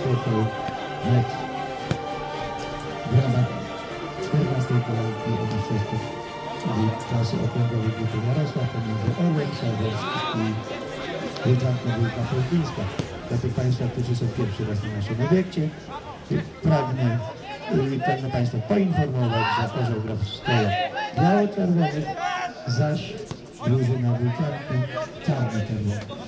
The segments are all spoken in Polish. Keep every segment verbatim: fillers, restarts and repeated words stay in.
rozpoczął mecz w ramach czternastej kolejki o mistrzostwo klasy okręgowej grupy Jarosław pomiędzy Orłem Czarnerski i Rydwanką Wójka Polkińska. Dla tych Państwa, którzy są pierwszy raz na naszym obiekcie, pragnę, pragnę Państwa poinformować, że orzeł gra w strojach biało-czerwonych, zaś drużyna Wójczanki czarno-czerwona.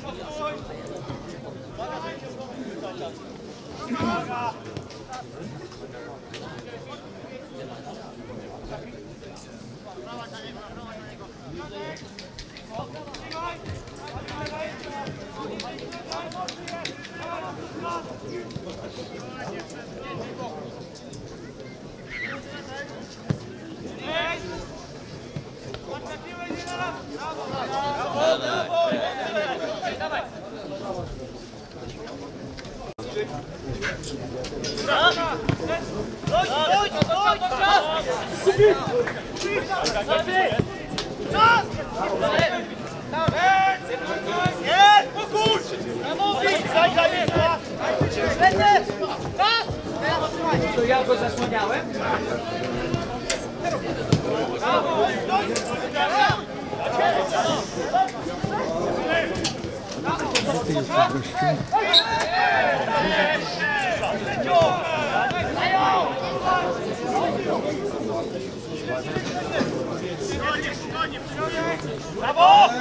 To ja go zasłaniałem? Ty jesteś gościem. Brawo!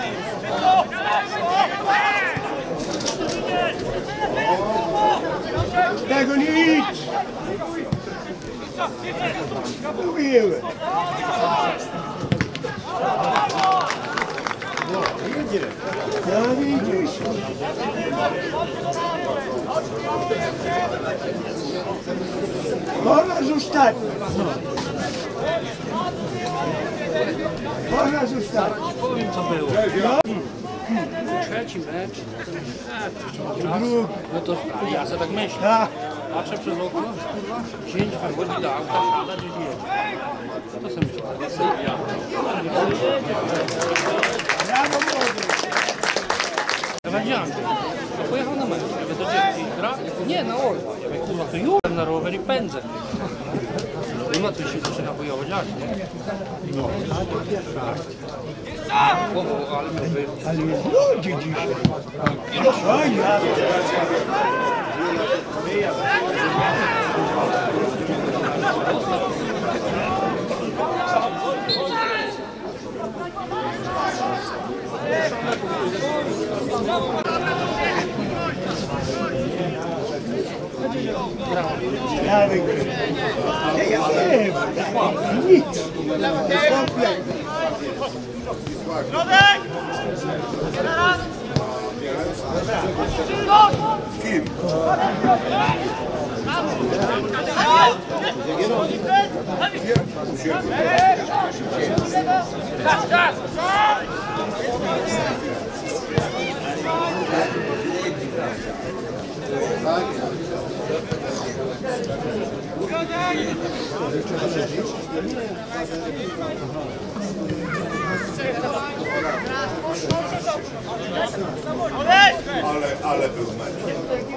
Tego nie idź! Mówiłem! Ja nie idziesz! Można zostawić! Można zostawić! Powiem co było. Trzeci mecz. No to ja sobie tak myślę. Patrzę przez okno, kurwa, zięć wychodzi do auta, siada, gdzieś jedzie. To sobie myślę. Ja wiedziałem, to pojechał na mecz. Ja mówię, do dziewki gra? Nie, na Orła. Ja mówię, kurwa, to już na rower i pędzę. Nie ma tu się zaczyna bojować, jak nie? No. O, ale my Ale jest ludzie dzisiaj! O ja! Ja wygrałem. Ja wiem! Nic! Komplet! Środek! Z kim? Ale, ale był mecz.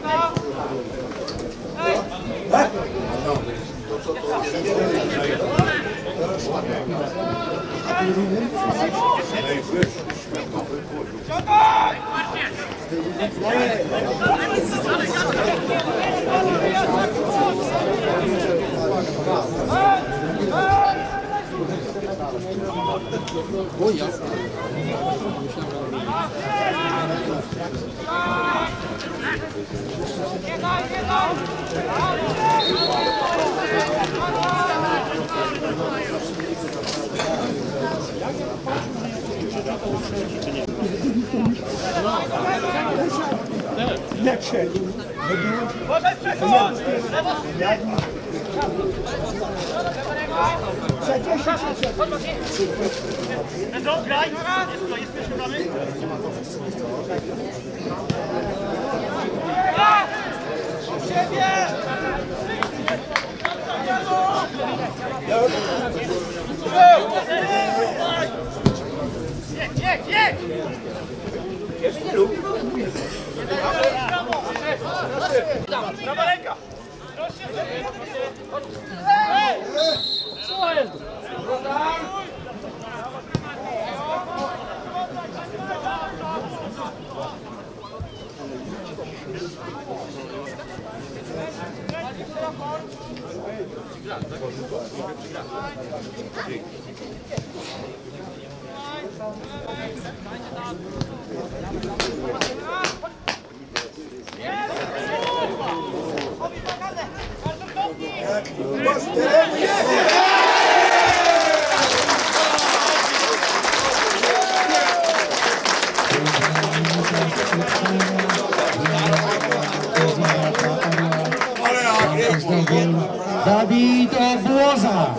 Najwyższy światowy poziom. O ja. Nie wszedł. Może przechodź! Pedro, graj! Jest to, jest pierwszy gramy. Do siebie! Jedź, jedź, jedź! Jeszcze nie lub. Prawa ręka! Co jest? Dawid Obłoza.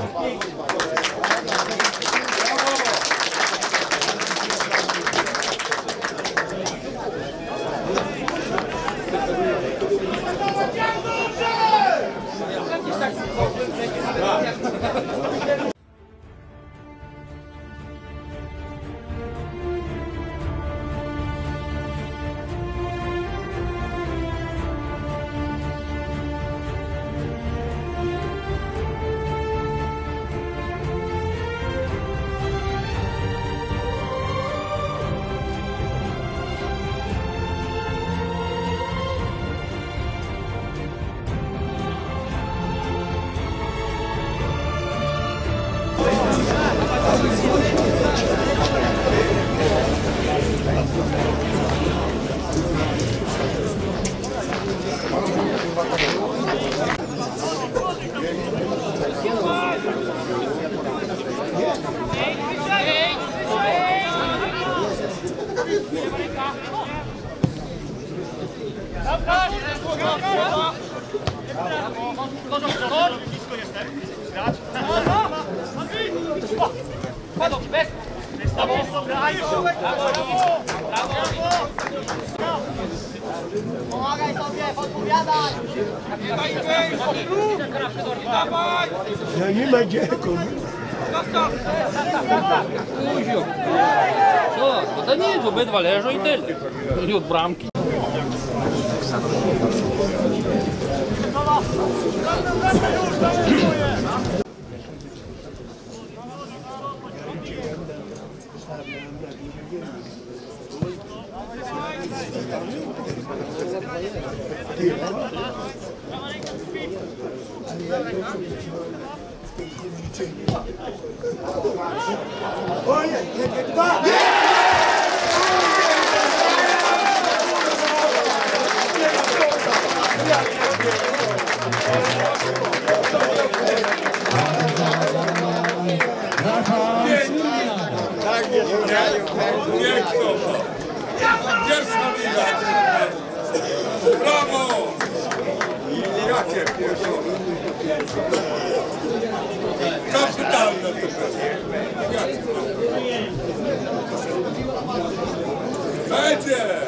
Blisko jestem. Grać. Padł, bez! Brawo, graj! Brawo, brawo! Pomagaj sobie, odpowiadaj! No nie ma gdzie, kurwa. Kuzio. Co? No to nic, obydwa leżą i tyle. I od bramki. Olha, dwa! Tak nie zmieniają. Nie kto to. Pierwsza liga. Brawo! Jakie pierdolone. Kapitalne to jest. Będzie!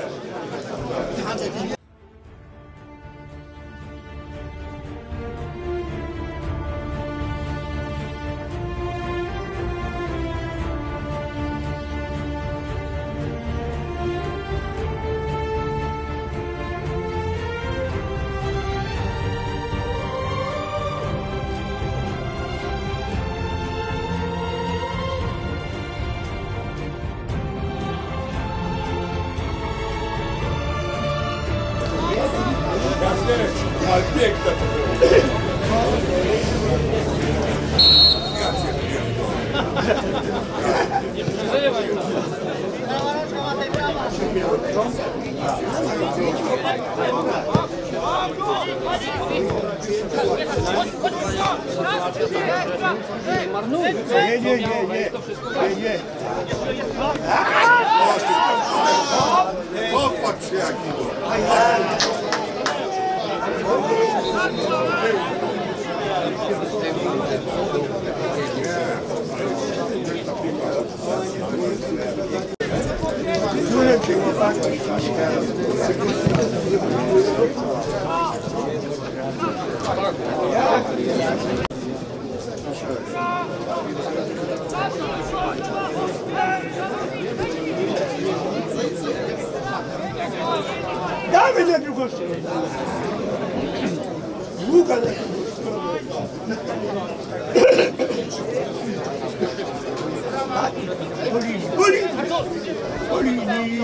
Ale piękne to było. Ja cię pierdolę. Nie przeżywaj tam. Prawa rączka, Matej, prawa! Nie marnuj. Nie, nie, nie, nie. Nie, nie. Popatrz się jaki był. Dawaj na drugą stronę. Długa na po linii, po linii, po linii.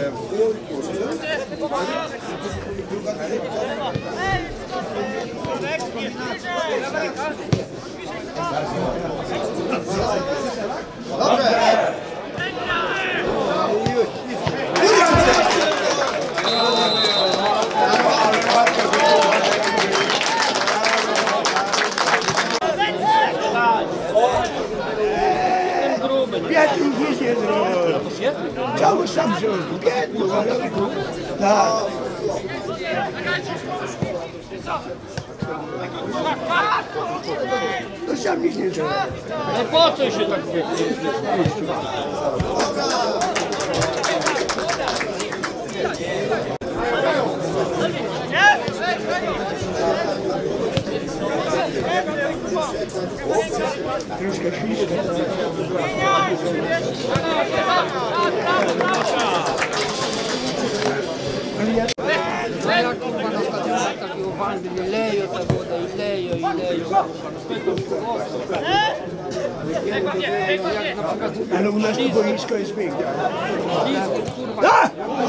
Pietruch nic nie zrobił. Cały sam zrobił. Pietruch. Tak. To sam nic nie zrobił. No po co się tak puścił? Troszkę ślisko. No jak kurwa na stadionach takiego walby, nie leją ta woda i leją i leją, kurwa, no spytam jak na przykład Ale u nas to boisko jest piękne. ślizgiem, kurwa, A!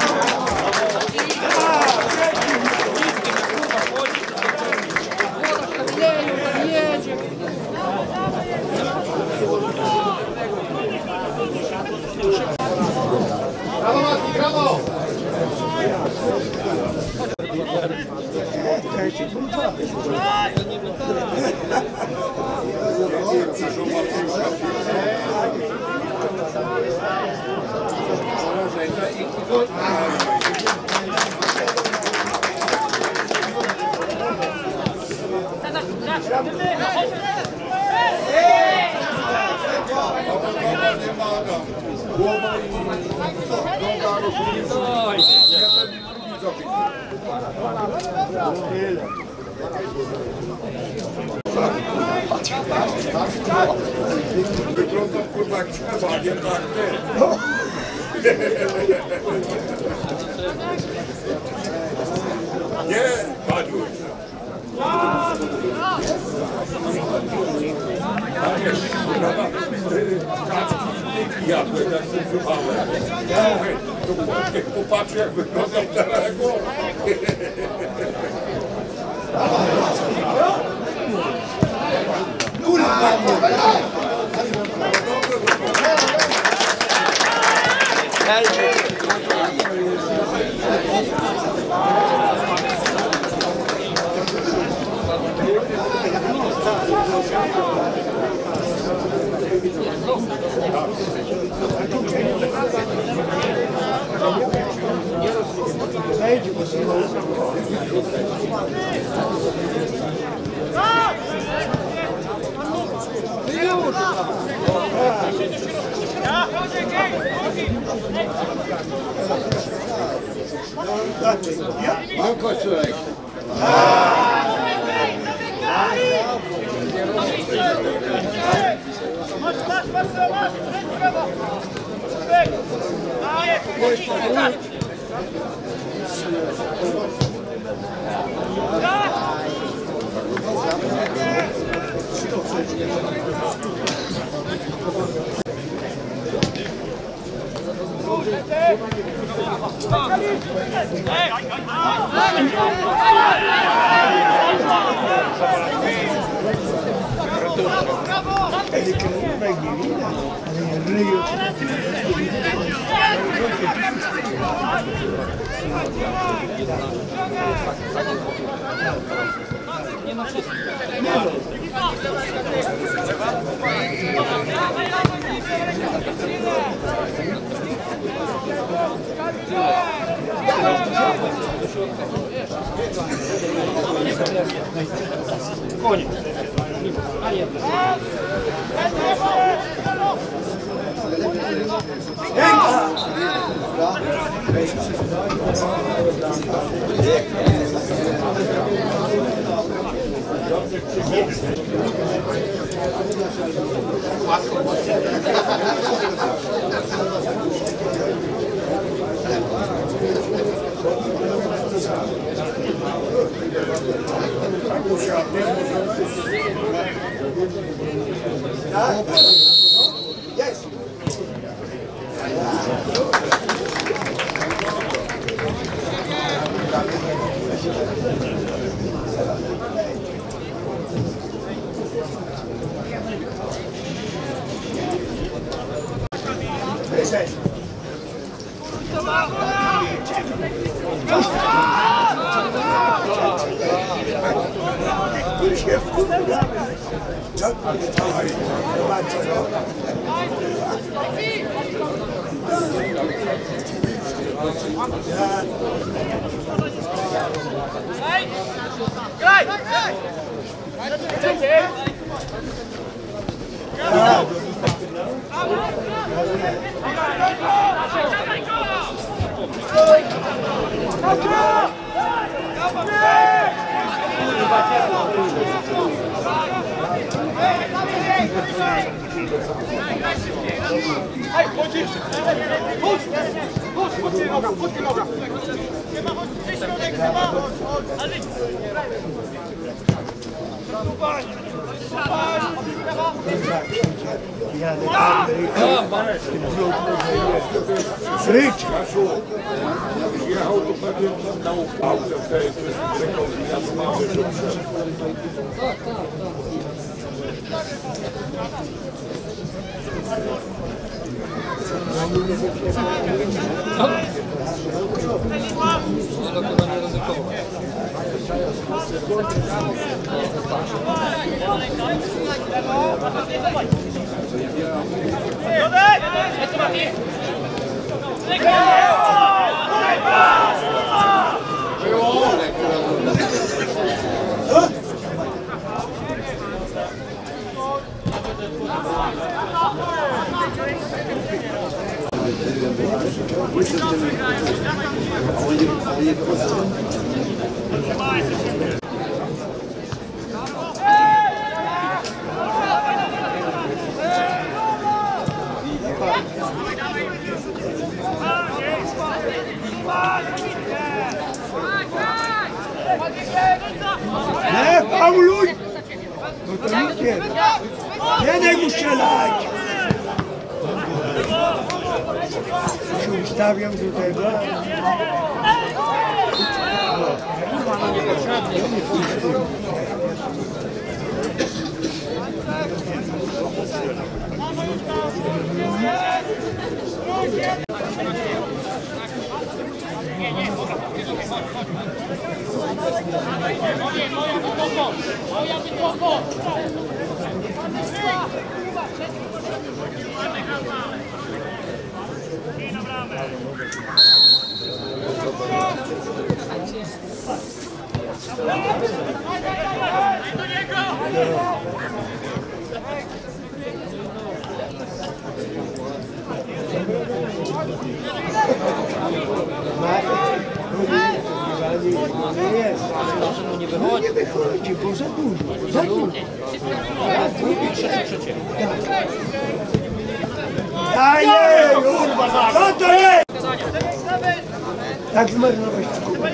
woda tak leją, tak jedzie. Brawo, Mati, brawo! Głowa i noga Oj, wyglądam kurwa jak trzeba, nie tak ty. Nie, Madziuś. Kaczki jadłem, jak się wychowałem. Niech popatrzy, jak wyglądam daleko. No kościółek. Masz, masz, masz, masz! Brawo! koniec. A nie. Jest. Graj! Rycz! Jechał to pewnie na upałce wtedy, to jest czekał na mamy, że Nie, fauluj! No to nikt nie. Nie daj mu strzelać! Się ustawiam do tego. Nie wychodzi. Nie wychodzi, bo za dużo. Za dużo. Daję! Co to jest? Tak zmarnować.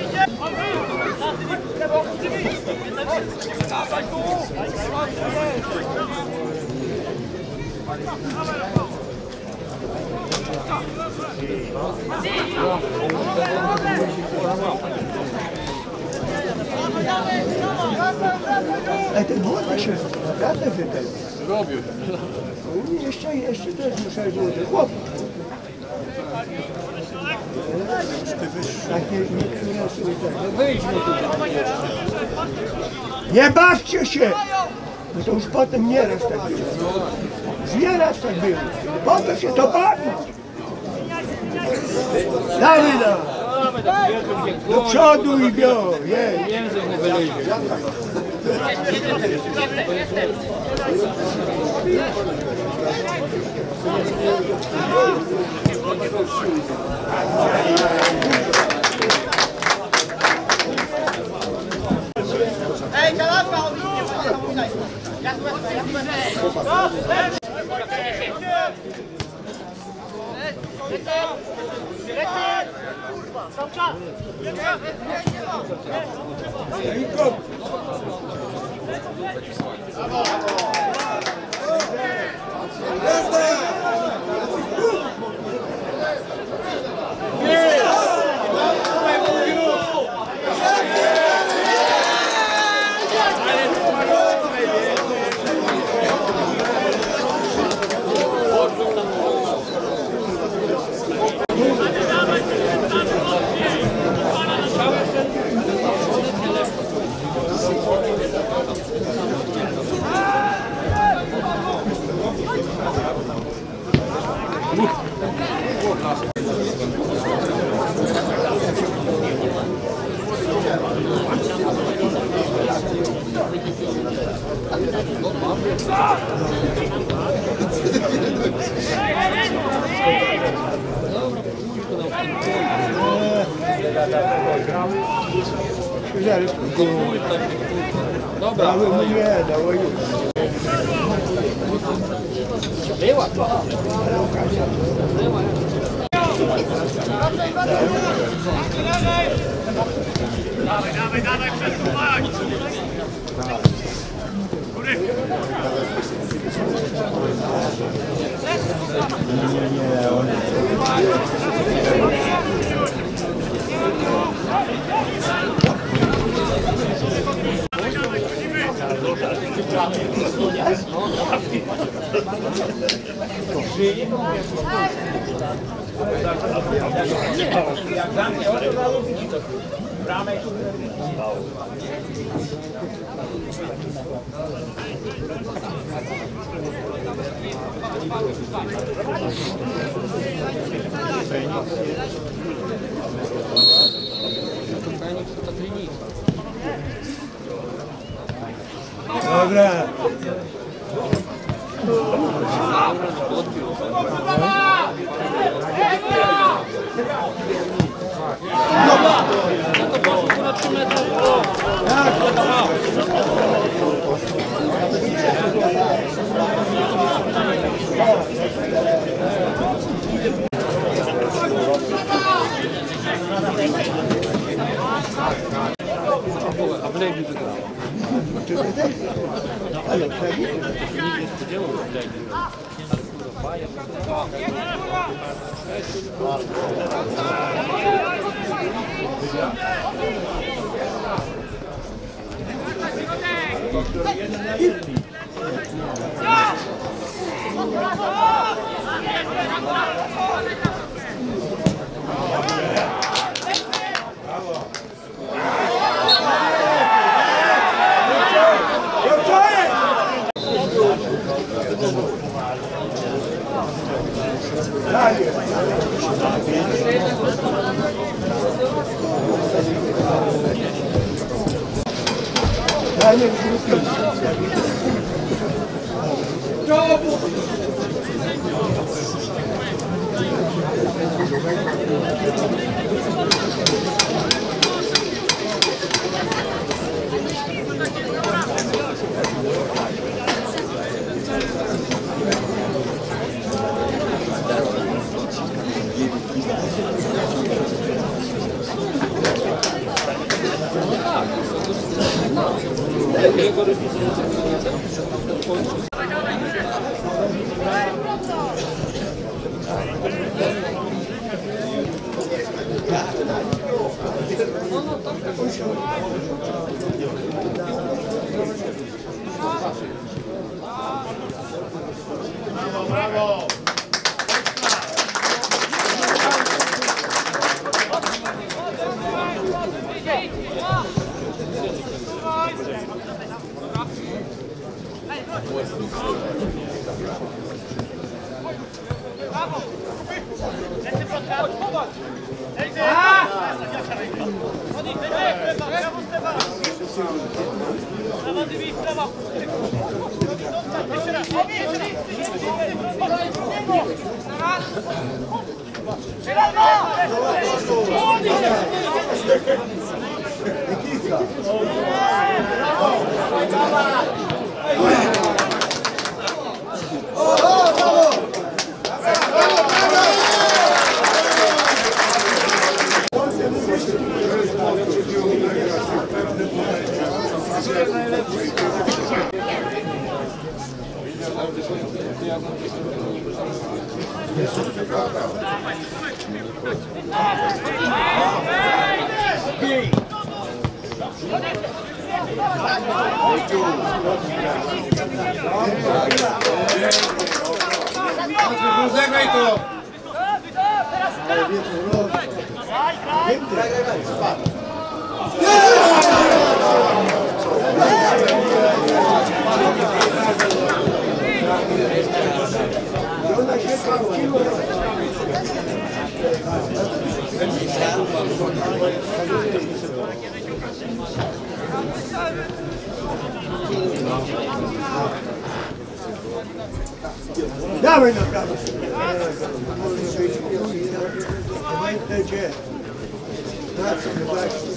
Ale ten młody się naprawdę wydał. robię. Jeszcze, jeszcze też muszę złożyć. Chłop. Takie niektóre są tak. Wyjdźmy tutaj. Nie bawcie się! No to już potem nieraz tak było. Nieraz tak było. Po to się to bawić. Dawida! Do przodu i bio. Jej. Język nie wylezie. Ej, kalaska, on nie może zapominać. Ja tu wezmę, ja tu wezmę. I go. Dobra, ale mu nie dał, już. Była. Dawaj, dawaj, dawaj, przesuwać! Dobra. A w Legii wygrała. Ale tak? Nikt nie spodziewał się w Legii. Brawo! Rozegraj to! Dawaj na prawo. Obojętne gdzie. Na co my właśnie.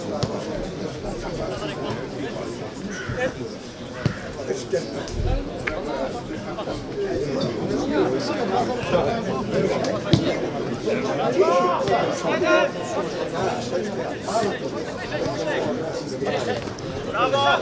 Brawo!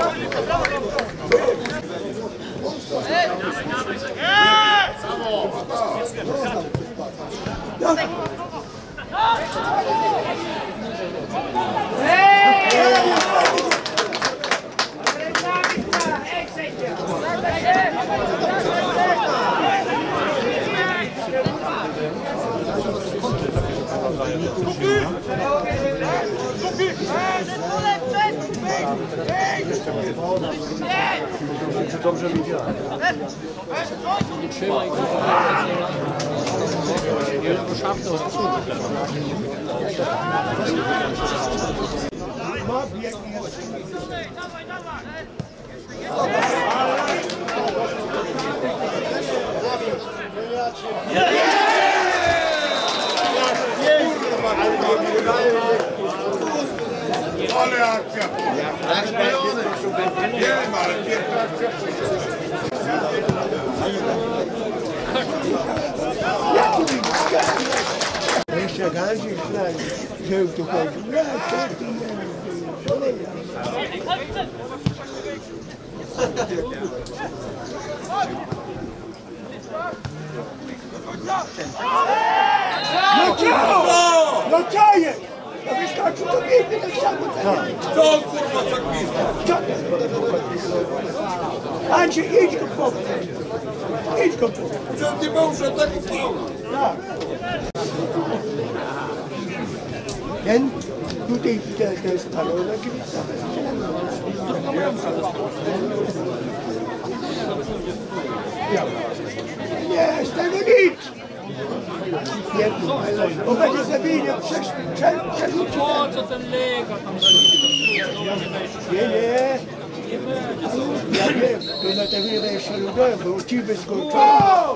Dobrze widziałem. Nie trzymaj go. Nie go szapnął. Ale akcja! Nie wiem, ale piękna akcja. Jeszcze Gandzik znali, że tu chodzi. No co? No co jest? No wystarczy to biegnie tak samo. Co on kurwa tak pizda? Andrzej, idź go po. Idź go po. Co ty mąża tak faul? Tak. Ten tutaj ten, ten spalony. Nie, z tego nic. Nie, bo będzie zabijnie przerzucić. Po co ten lega tam Nie, nie. Ja wiem, to na te wyjdę jeszcze ludowym, bo ci wyskoczą.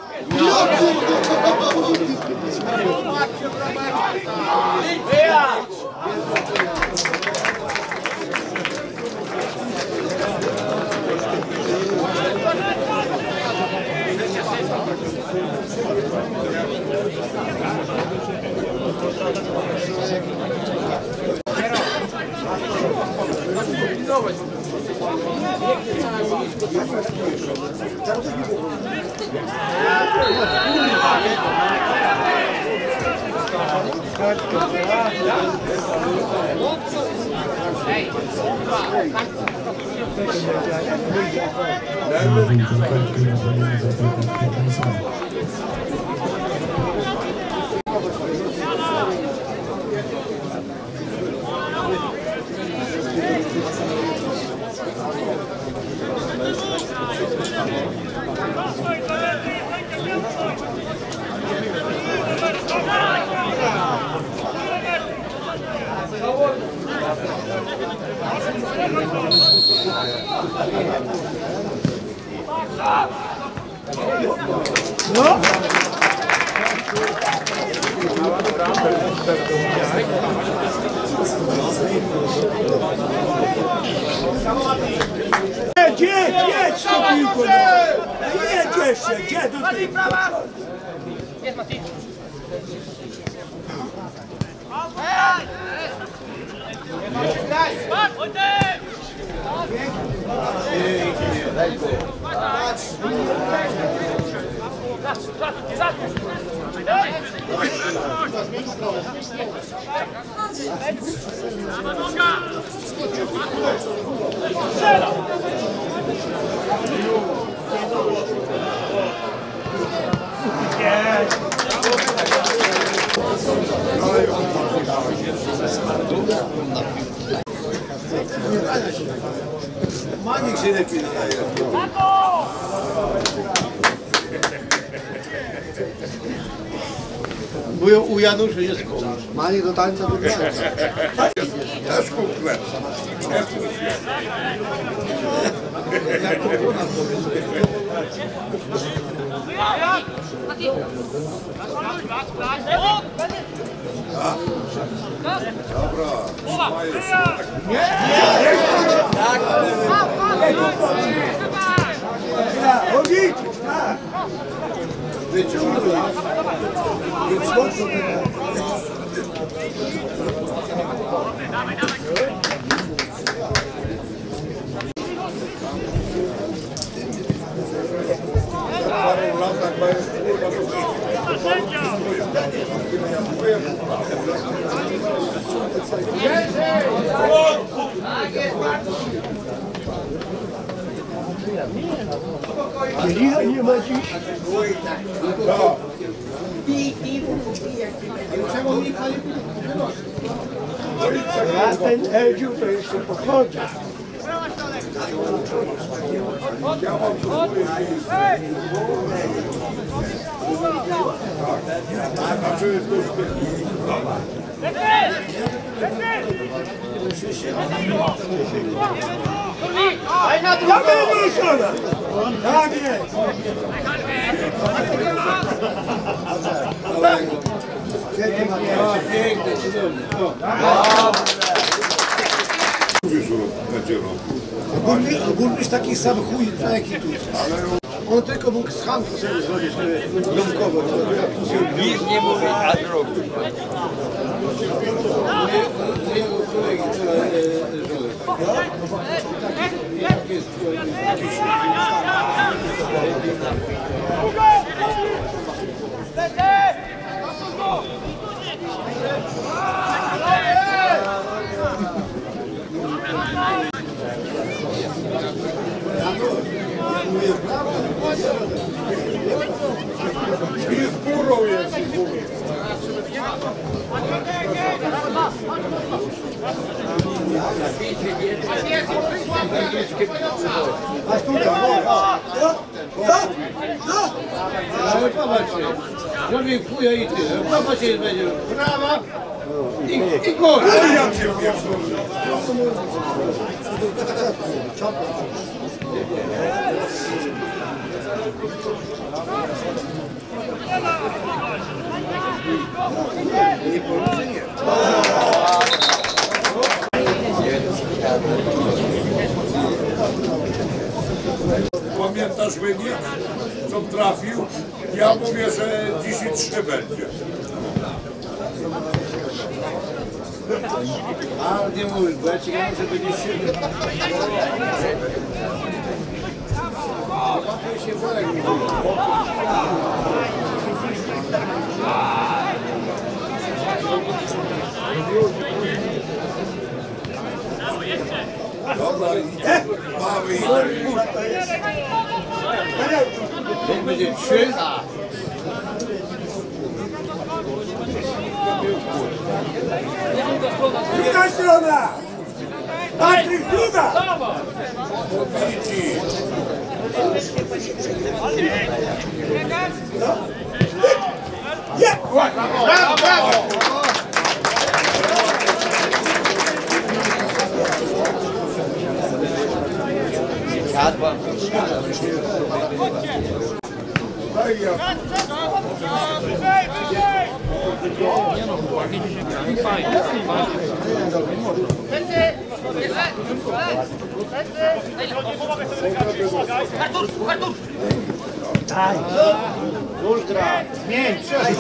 No! Jedź, jedź, jedź to piłko! Jedź jeszcze, gdzie do tej? Jest Mati. Manik się lepiej nadaje. Mówią u Januszy jest koło. Mani do tańca wygląda. Też kupłem. Chodzić, tak. Wyciągnął. Kielicha nie ma dziś. Ja ten Edziu to jeszcze pochodzi. Ja wyruszona! Tak jest! Burmistrz taki sam chuj, jaki tu. On tylko mógł z handlu sobie zrobić domkowo. Nic nie mówi, a drogi. Mojego kolegi, jak jest jakiś... I z burą jest. A tutaj, ale popatrzcie, zrobił chuja i tyle. Popatrzcie, będzie prawa i, i góra. Ja cię pierdolę. Pamiętasz wynik, co trafił? Ja mówię, że dzisiaj trzy będzie. A nie mówisz, bo ja ci gadam, że będzie siedem. Zobaczmy się Borek mi Dobra, mamy i będzie trzy. Druga strona! Patryk, druga! Brawo, brawo! Ultra! Zmień,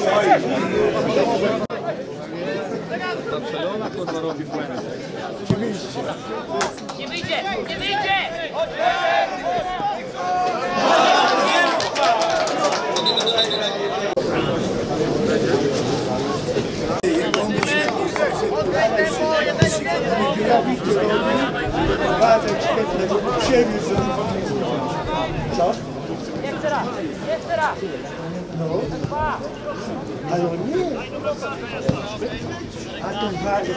Barcelona kurwa robi błędy. Nie wyjdzie, nie wyjdzie! Co? Jeszcze raz, jeszcze raz! No. Ale on nie. A ten bardzo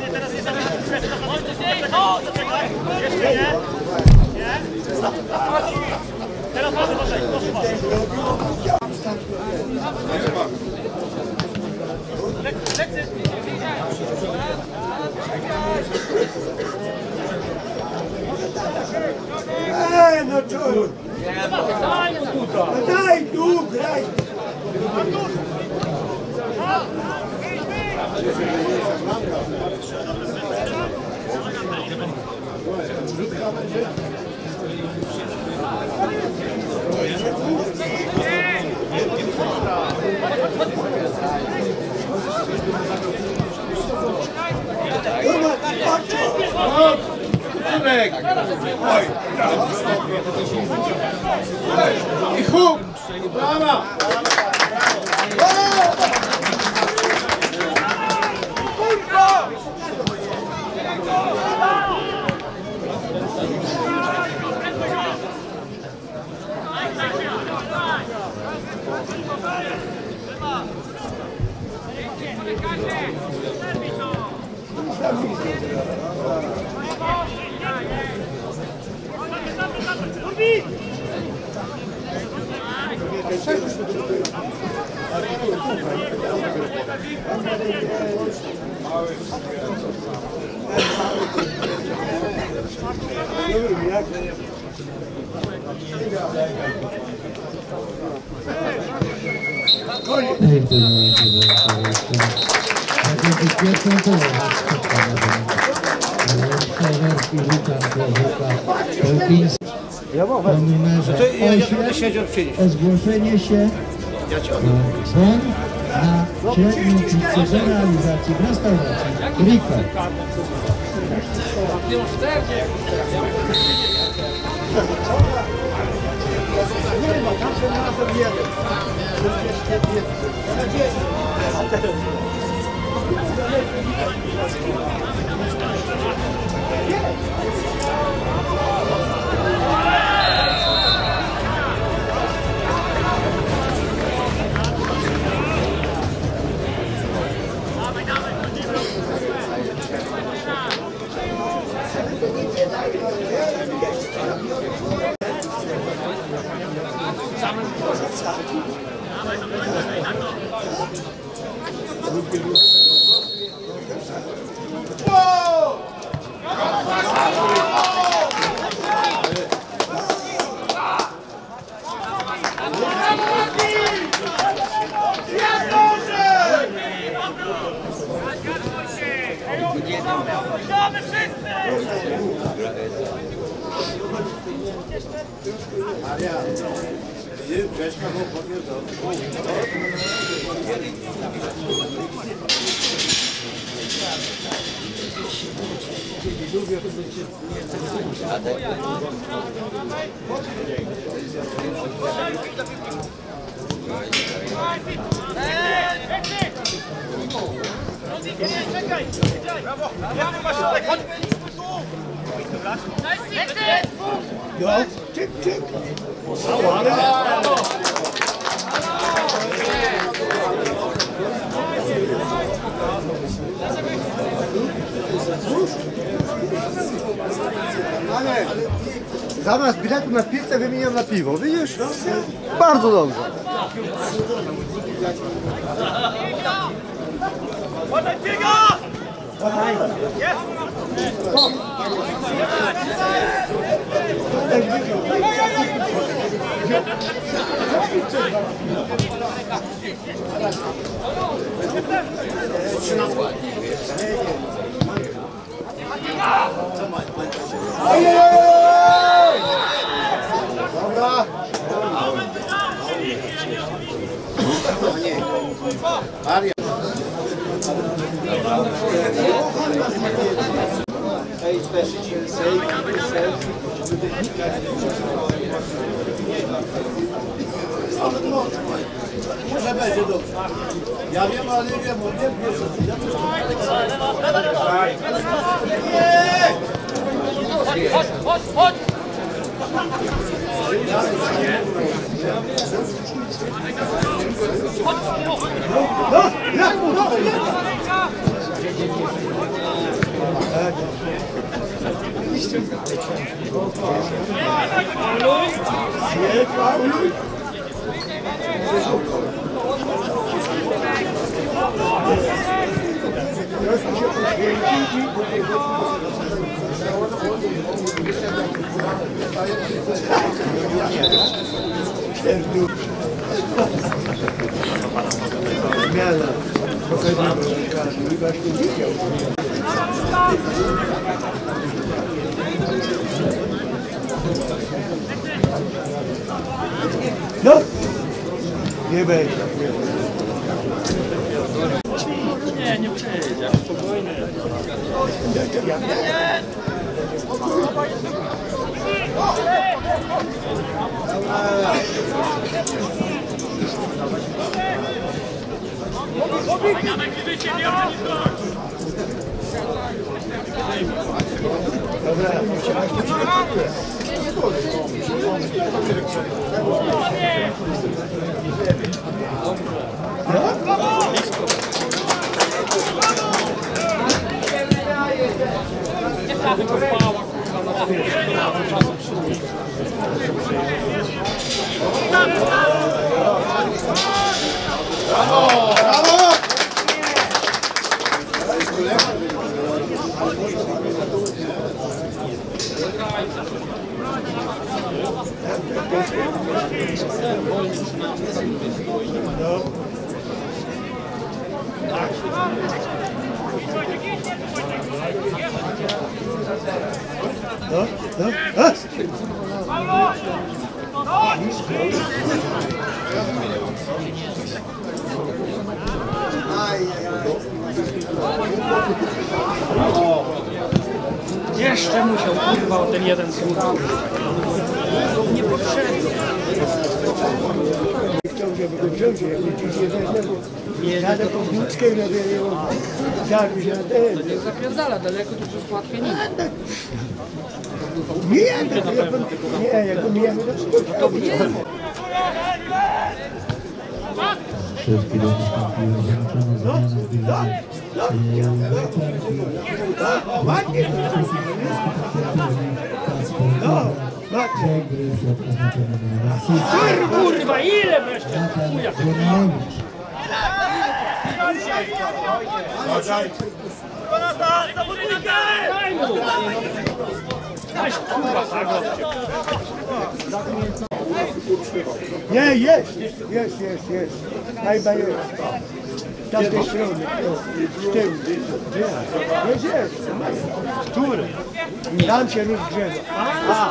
Teraz bardzo proszę, Ej! co? No daj tu, graj! Synek! Oj! I huk! Brawa! Po numerze osiem o zgłoszenie się dzwon na średnią pizzę realizacji w restauracji Rico. Nie ma, tam są razem jeden. No, tyk, tyk. Ale zamiast biletu na pizzę wymieniam na piwo, widzisz? Bardzo dobrze. Dobra. Maria. Może będzie dobrze. Ja wiem, ale nie wiem, on nie wie, ja też Chodź, chodź, chodź! Nie, Serdu. Zmiana. Pokażemy rozkazu i właśnie widział. No! Nie będzie. Nie, nie przyjdzie, spokojnie. Dobra, no, no, Jeszcze musiał, kurwa, o ten jeden słuch. Niepotrzebnie. chciał, żeby go wziąć, jak mnie dziś nie weźmie, bo jadę po wódkę i robię ją zabić na ten. Nie zapierdala daleko, to przez łatwiej nie. Nie jadę, nie, jak go mijamy, to wiemy. Przez chwilę nastąpiła załączona zmiana w biurze. Ładnie. Kurwa, ile wreszcie? Chuja, ty daj mu! Weź, kurwa, zagoście. Nie, jest, jest, jest, jest. Chyba jest. Z tamtej strony, z tyłu. Jest, jest. Który? Tam się rozgrzewa. A,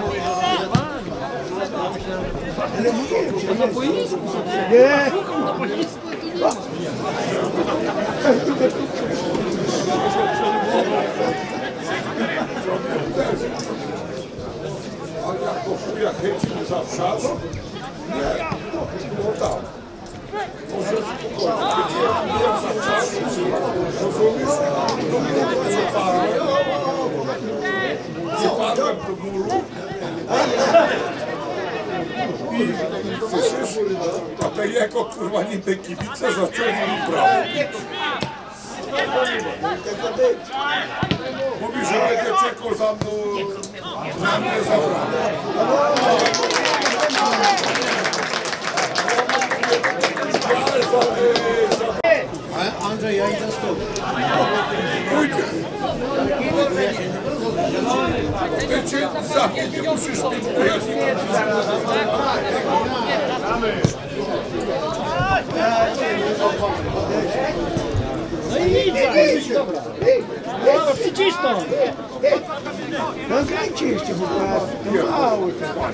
ale mówiłem, że Na boisku sobie. nie. Na boisku. Ale jak go jak chęci za wszak, nie, no tak. Może spokojnie, nie za czas, rozumiesz? To mnie przepadłem, przepadłem do muru i słyszysz, a te jego kurwa niby kibice zaczęli mi brawo. Mówi, że będzie czekał za mną, na mnie zabrał. Ale Andrzej, ja idę z tobą. Pójdzie. Ty cię za mnie nie musisz mieć, bo ja się nie No i idź, dobra. No, przycisnął. No grajcie jeszcze, bo to mało.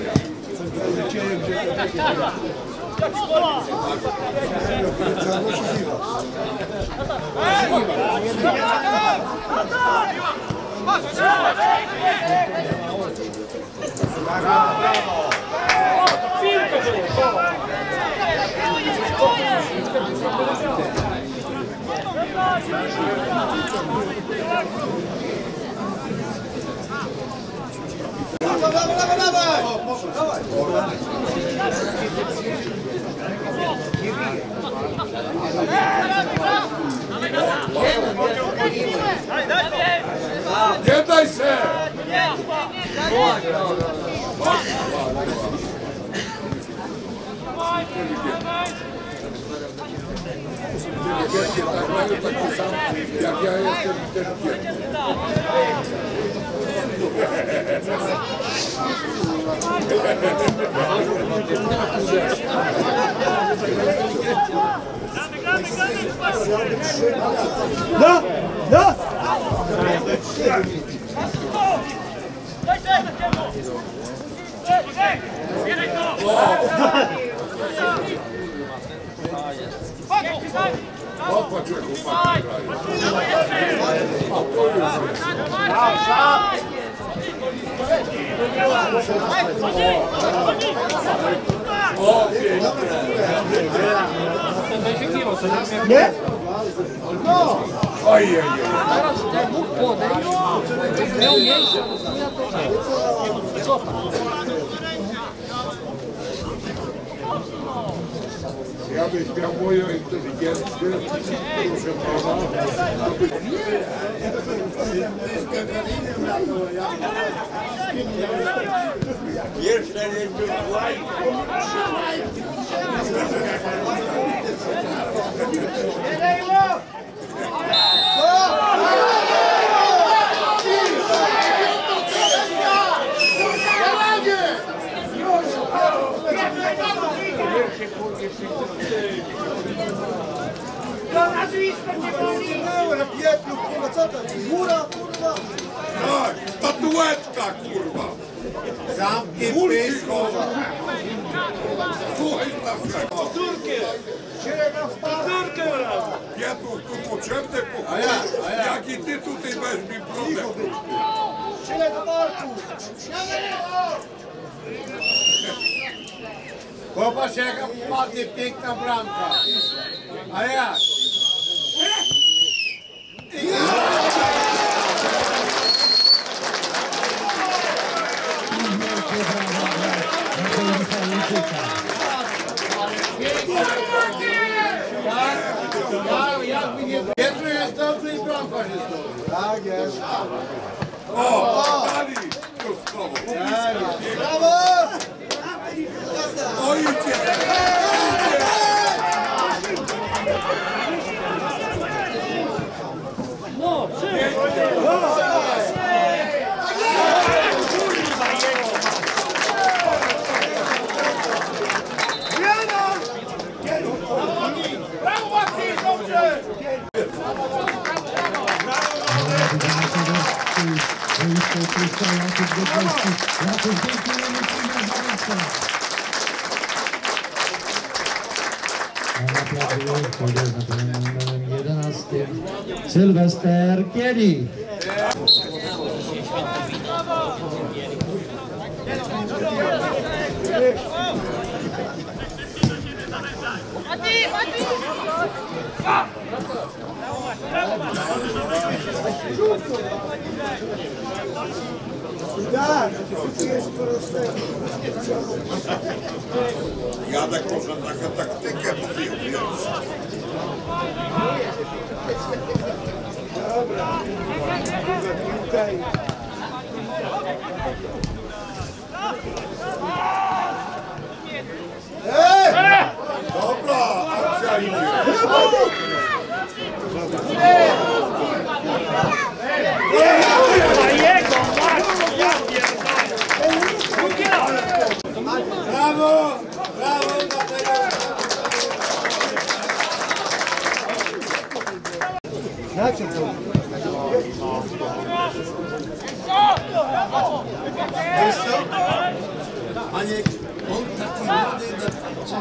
Nie daj se! Tak mają taki sam, jak ja jestem ten pierwszy. No, no! Popatrz, jak chłopaki grają. O, Nie? ojej. Teraz jak Bóg podejść, miał miejsce, to Ja byś miał moją inteligencję, proszę pana. Jeszcze nie było. Tak, statuetka, kurwa. Zamknij Kurwa. Słuchaj, Staszek. Ja tu, tu potrzebny pokój. Jak i ty tutaj weź mi problem. Popatrz jaka padnie piękna bramka. A jak? Pietru jest dobry i bramka jest dobra. Tak jest. O, dali kostkowo. Brawo! O, idzie. no, szybko! jedenastym Sylwester Kieli. Mati, Mati! Jadek może taką taktykę podjąć. Dobra, akcja idzie. Brawo! Brawo dla tego! Na co to? Wiesz co? Maniek, on taki młody na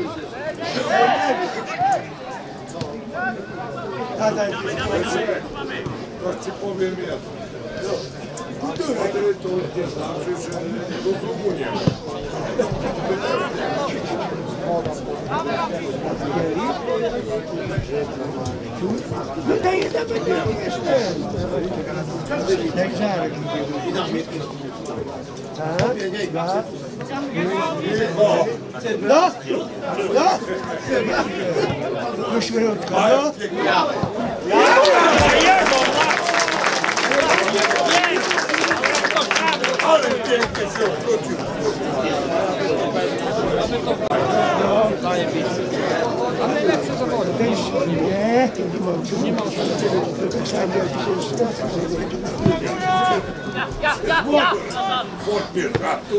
Tata jest. To ci powiem jedno. Wtedy to nie znaczy, że rozumu nie ma. No daj nawet jeszcze. Daj żarek. Tak, tak. No, no. Do środka, no. Ale pięknie się obrócił. A najlepsze zawody. Nie, nie ma. Ja, ja, ja! Podbierz, a tu.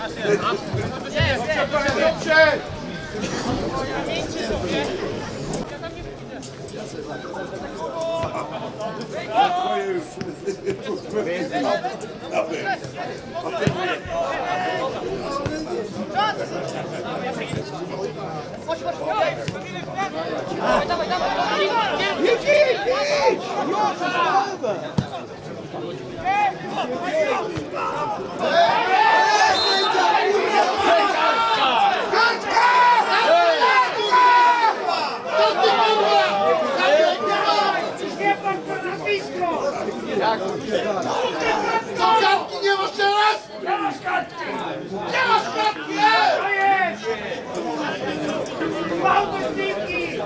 Twoje już... Chodź, chodź, dawaj, dawaj, dawaj! Idź, idź, idź! Co, kartki nie masz teraz? Nie masz kartki! Nie masz kartki! To jest! Małe zdjęki!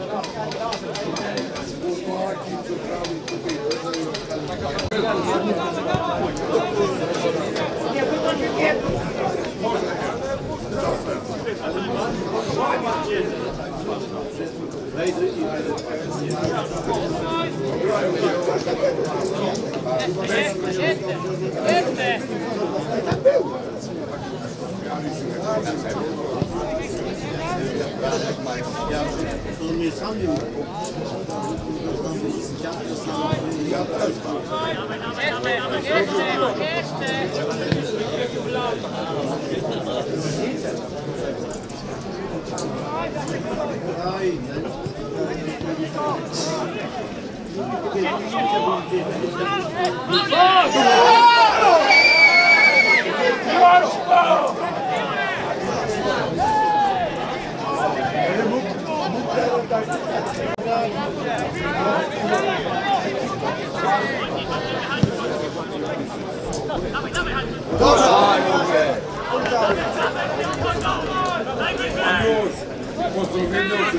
Pozdrowienia od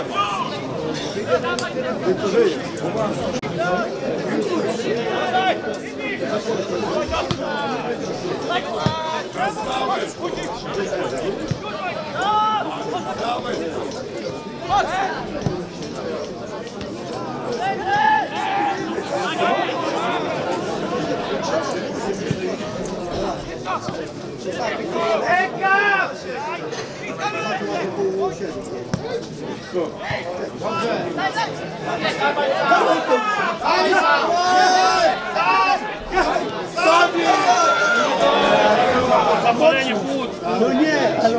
Zapalenie płuc! No nie, ale...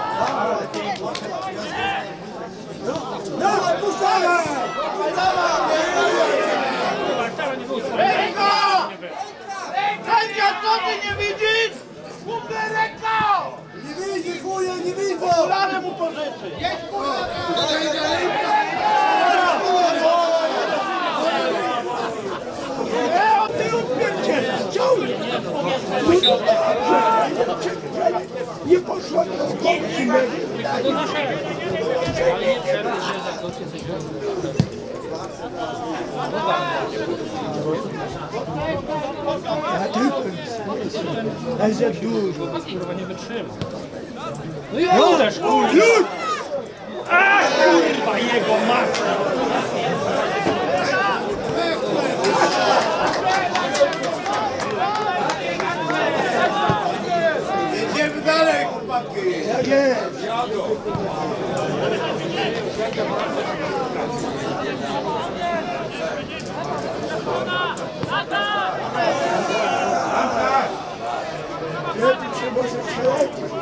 Dawaj, puszczamy! Dawaj, dawaj! mu pożyczy. Nie poszła do końca. Ja tylko ale za dużo. Kurwa nie wytrzyma. No i uderz, kurwa! A kurwa jego matka! Idziemy dalej, chłopaki. Tak jest. Lepiej się może przełączyć.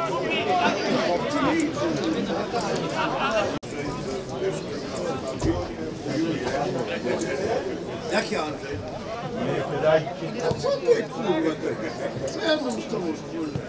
Jaki Andrzej? A co ty, kurwa, ty? Co ja mam z tobą wspólnego?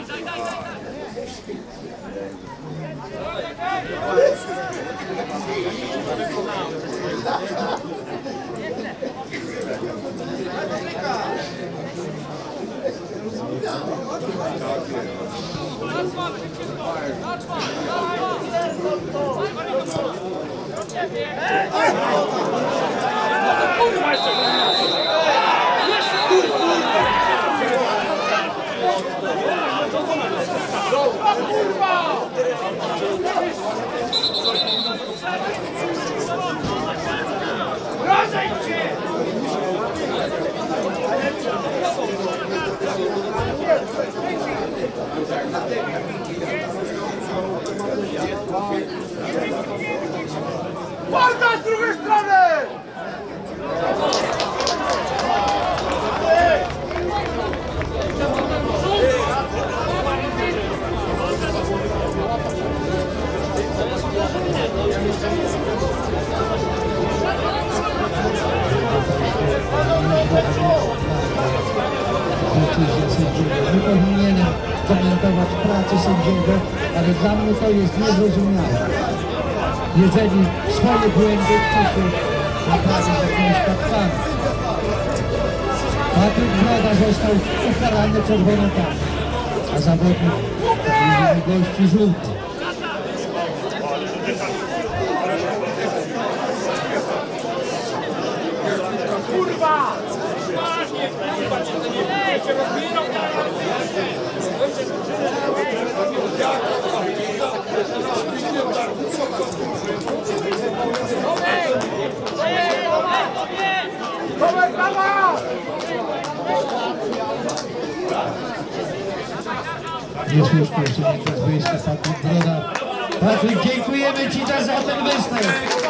Morda z drugiej strony! Decyzja sędziego. Nie powinienem komentować pracy sędziego, ale dla mnie to jest niezrozumiałe. Jeżeli swoje błędy chce się naprawić jakimiś kartkami. Patryk Broda został ukarany czerwoną kartą, a zawodnik drużyny gości żółty. Kurwa! Niesłusznie usunięta z boiska Patryk Broda. Patryk, dziękujemy Ci za ten występ.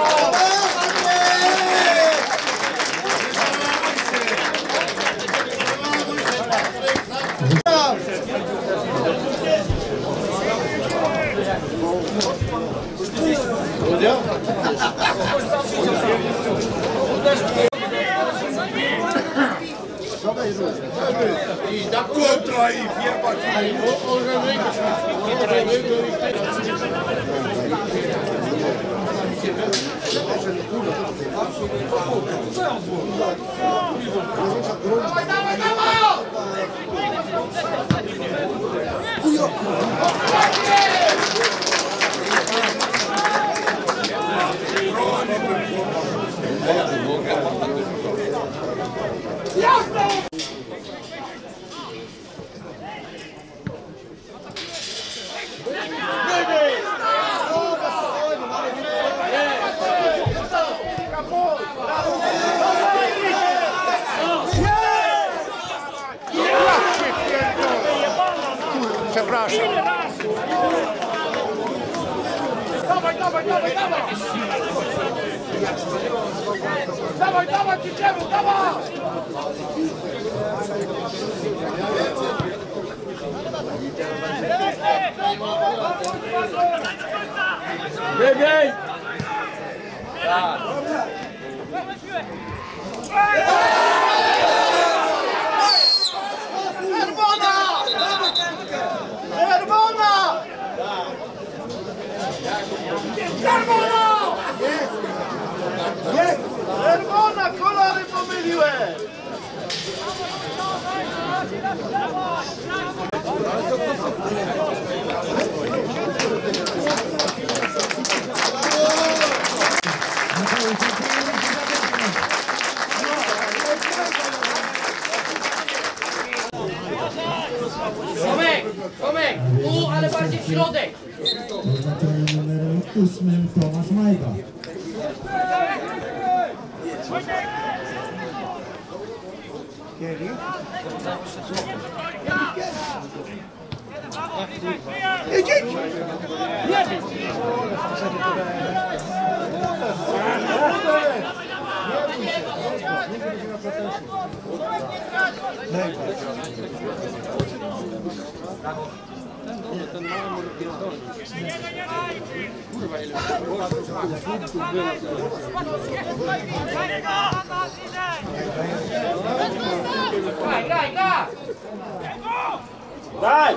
I na kontra i wjebać. Dawaj, dawaj, dawaj! Przepraszam. Dawaj, dawaj, dawaj, dawaj! Dawaj, dawaj, idziemy, dawaj! Biegaj! Czerwona! Czerwona! Tomek, Tomek, tu, ale bardziej w środek. Oznaczenie numerem ósmym Tomasz Majda. Ten mały może pierdolić. Kurwa, ile punktów było. Graj, graj, graj! Daj!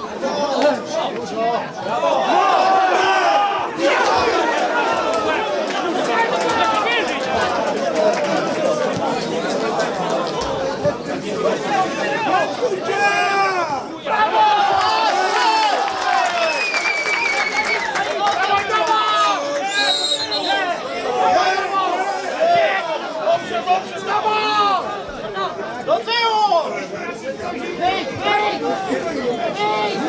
Do tyłu! Wyjdź, wyjdź! Wyjdź!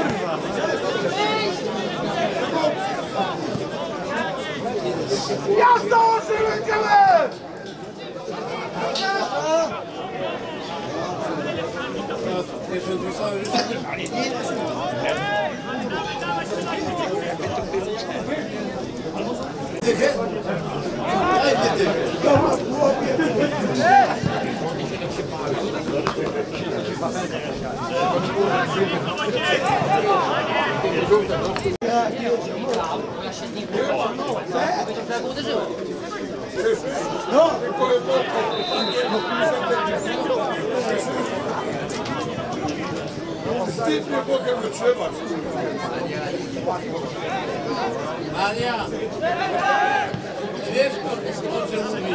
Wyjdź! Jazda, żyłem! Wstyd nie mogę wytrzymać. Maria! Wiesz, o czym mówisz?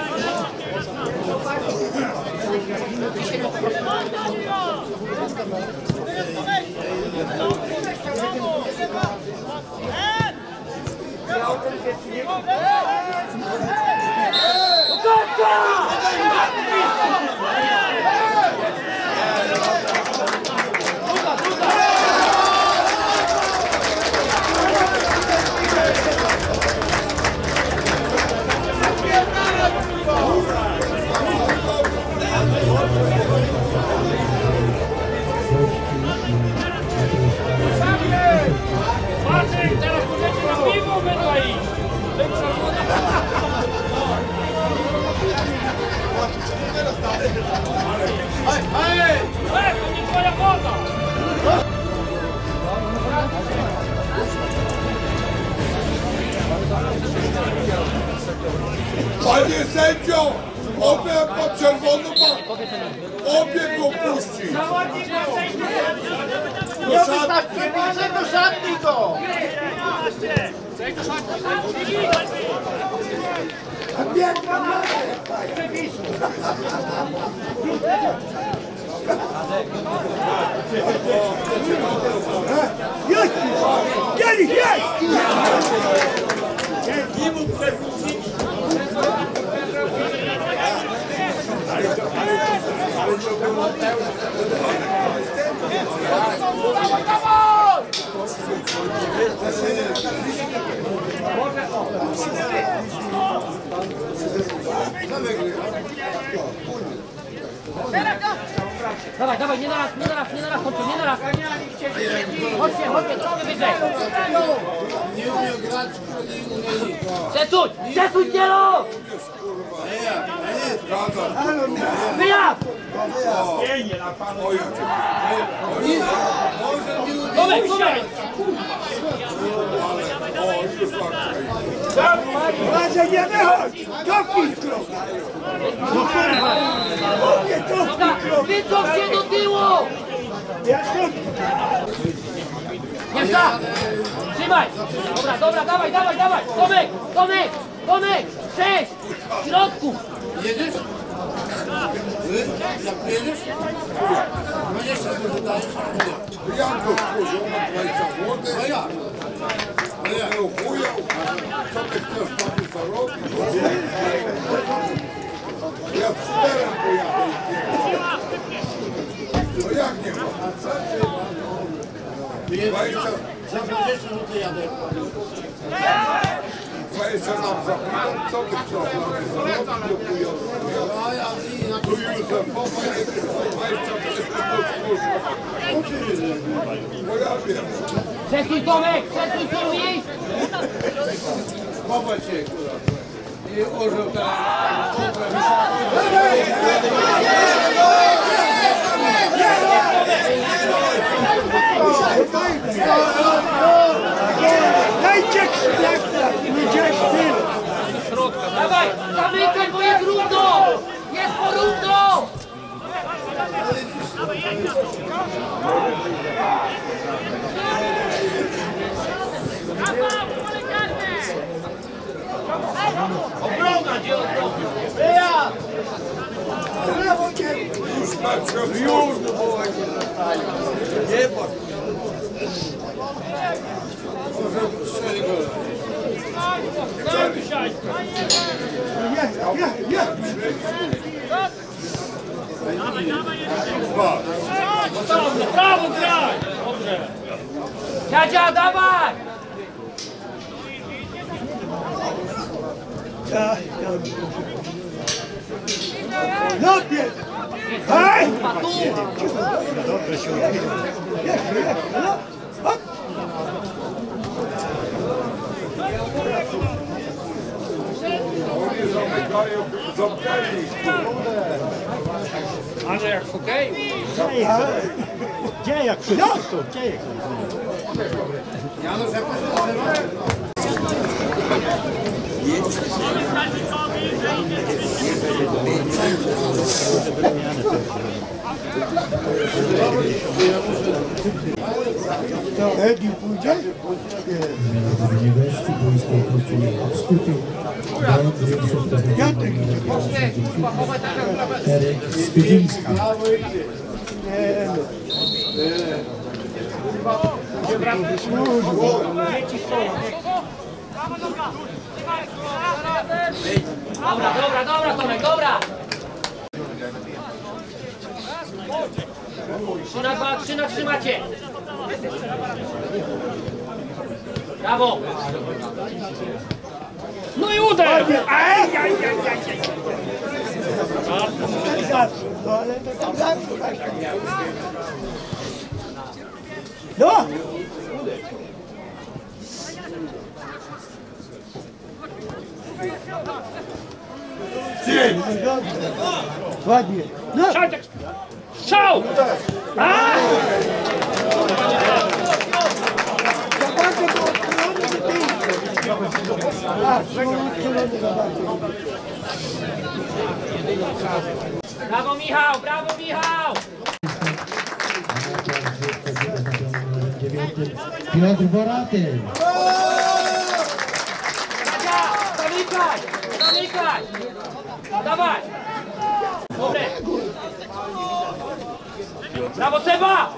Marcin, teraz możecie na piwo wydła iść! Hej, hej! Ej, to nie twoja woda! Panie sędzio, obie pod czerwoną ma... Obie go puści. Nie wyznać przepisy, do szatni go! Jedź! Jedź, jedź! Nie mógł przerzucić. Dawaj, dawaj, nie naraz, nie naraz, nie naraz, chodźcie, nie naraz! Chodźcie, chodźcie, trochę wyżej! Nie umiem grać, nie umiem. Przesuń! Przesuń cielo! Wyjazd! Tomek, Tomek! Macie, nie wychodź! Cofnij krok! No kurwa! Mówię, cofnij krok! Wycof się do tyłu! Ja stąd! Jeszcze! Trzymaj! Dobra, dobra, dawaj, dawaj, dawaj! Tomek! Tomek! Tomek! Sześć! W środku! Jedziesz? Jak jedziesz? dwadzieścia złotych dajesz? Janko spojrzał na dwadzieścia złotych. A ja? A ja nie uchujał. Co ty chcesz panu zarobić? Ja skuterem pojadę i pierdolę. No jak nie ma? dwadzieścia Za dwadzieścia złotych jadę. dwadzieścia nam zapytam, co ty chcesz panu zarobić? Do chujowy. A ja i na Tu Józefowa jest dwadzieścia pięć. No ja wiem. Przesuń Tomek, przesuń Tomek! popatrz się, kurwa. I użył teraz. Dajcie szlak, gdzieś ty! Dawaj, zamykaj, bo jest równo! Jest porówno! Obrona, gdzie obrona? Wyjazd! Już patrzę, Już do połowy. Nie bądź. Może strzeli gola. Brawo, graj! Dobrze! Dziadzia, dawaj! No pies! Hej! Tu! Jeszcze, jeszcze, no! Hop! oni zamykają, zamknęli. Andrzej jak w hokeju. Gdzie jak wszyscy są? Gdzie jak Janusz, jak to się nazywa? To Edi pójdzie? Piątek idzie. Eryk Spydziński. Nie no. Dobra, dobra, dobra, Tomek, dobra! Trzy na dwa, trzy na trzy macie! Brawo! No i uder! Aj, aj, aj, aj, aj. Zawsze, no ale to tam zawsze tak. No! Dzień! No dobrze. Ładnie. No! Strzał! A! Zobaczę, bo odchylony do tyłu. A, odchylony zobaczę. Brawo, Michał, brawo, Michał! Piotr Boraty. Jadzia, zamykaj! Zamykaj! Dawaj! Dobre! Brawo, Seba!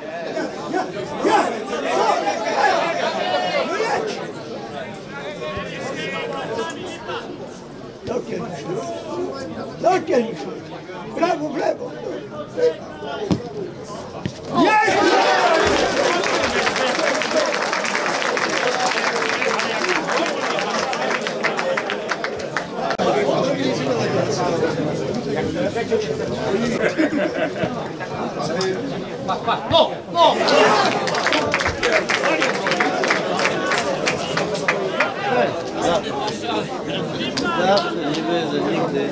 Do kieliszku. Do kieliszku. Brawo, w lewo. Jest! Patrz, patrz, no, no! Zawsze nie będę nigdy.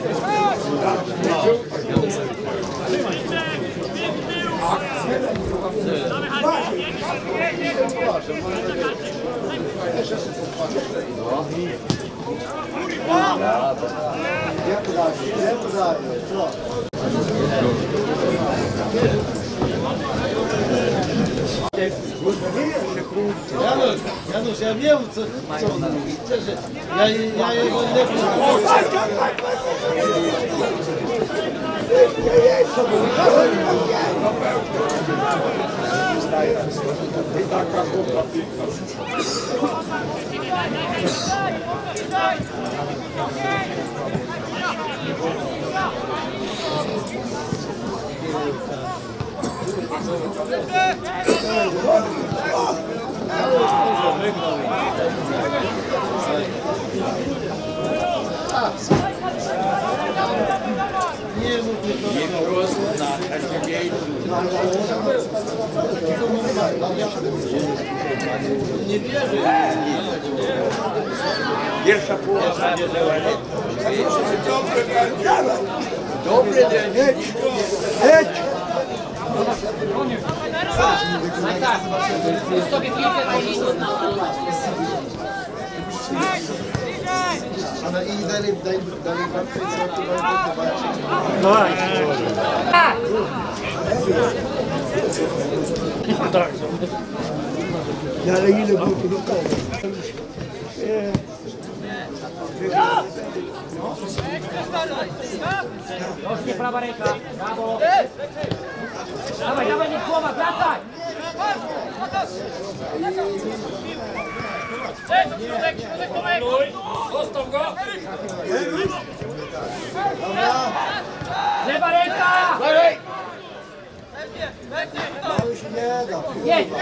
Janusz, Janusz, ja wiem co, co on mówi. Ja, ja jego nie Taka chłopa piękna. Nie prosto na każdym miejscu. Nie bierze. Pierwsza połowa nie załadnie. Dobry Dobry dzień. Jedź! Sobie piłkę policzę. Ale i dalej, dalej, dalej, Tak. Ale ile było tu do koła? Rośnie prawa ręka. Brawo. Dawaj, dawaj, nie głowa, wracaj. Zostaw go. Lewa ręka. Jedź.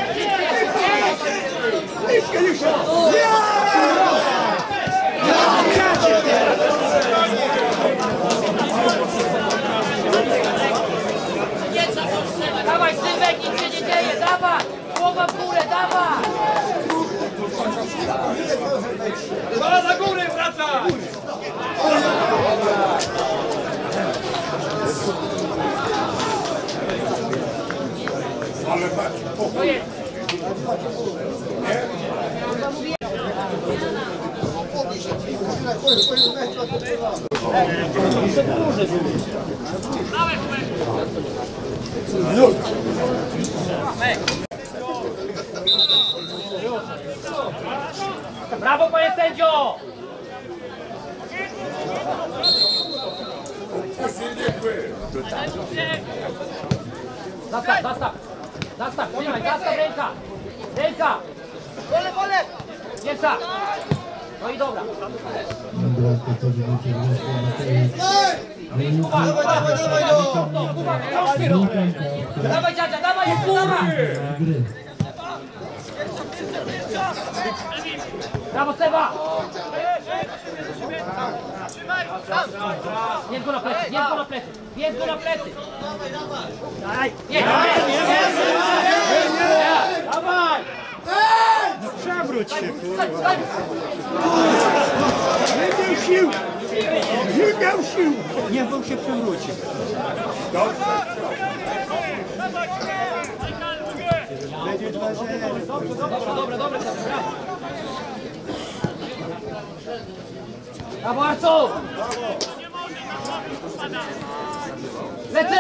Dawaj, Sylwek, nic się nie dzieje, dawaj! Głowa w górę, dawaj! Głowa na górę, wracaj! Ale patrz, To jest. Brawo, panie sędzio! Zastaw, zastaw! Zastaw, trzymaj, zastaw, ręka! Ręka! Wolę, wolę! Pierwsza! No i dobra. Dawaj, dawaj, dawaj, no! Dawaj, dziadzia, dawaj, jest góra! Brawo, Seba! Jedź go na plecy, jedź go na plecy, jedź go na plecy! Daj! Jedź! Dawaj! Przewróć się, kurwa. Nie miał sił! Nie miał sił! Nie mógł się przewrócić. Będzie dwa zero. Dobra, dobra, dobra, brawo! Brawo, Arcu! Lecy!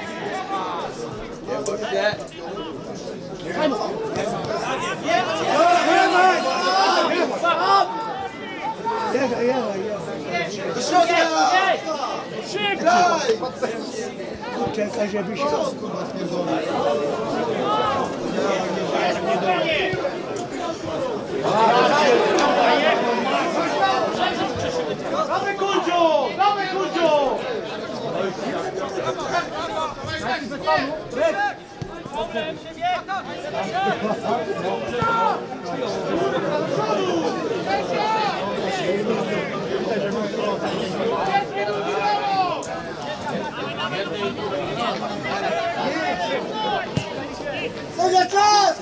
Daj mu! Jechaj, jechaj, jechaj. Szybko! Czekaj, żeby się... Dawaj, Kurdziu! Dawaj, Kurdziu! Sędzia, czas!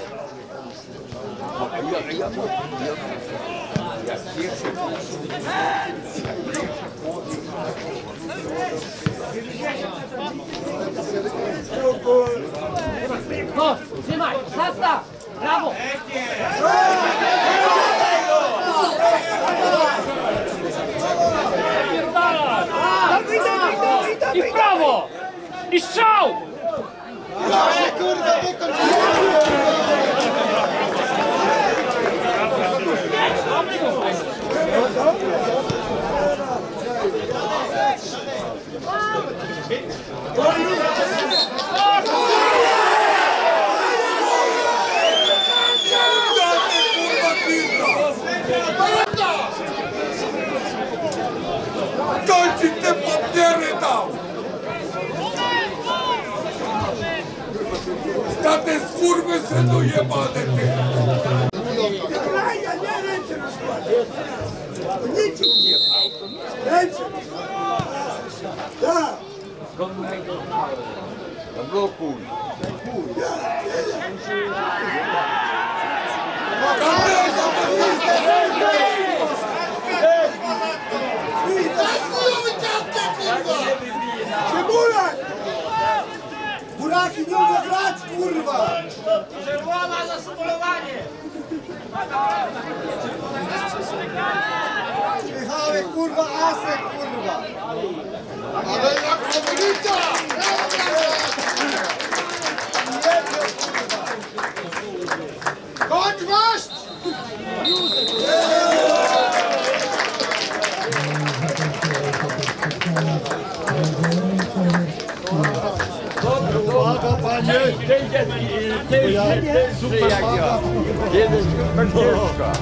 Chodź, trzymaj, zastaw! Brawo! I w prawo! I strzał! Proszę, kurwa, wykończ! Kurwy synu jebany ty! Kraja, nie ręce rozkładaj. Nic nie ma. Ręce. Tak. Blokuj. Cebulak! Buraki, nie umie grać, kurwa! Czerwona za symulowanie! Michałek, kurwa, Asek, kurwa! Ale jak kobieta! Kończ waść! Uwaga, panie! Ty jest super jak ja. Jeden super ciężka.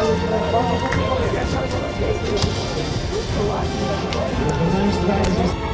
Już stoimy.